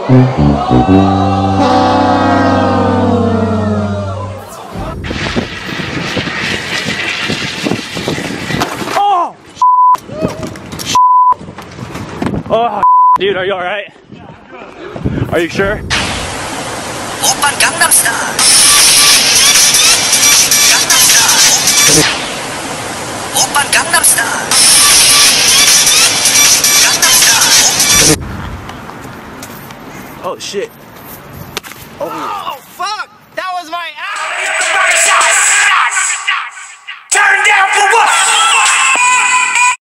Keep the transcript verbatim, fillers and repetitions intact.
Oh! Oh, dude, are you alright? Are you sure? Oppan Gangnam Style. Gangnam Style. Oppan Gangnam Style. Gangnam Style. Oh shit.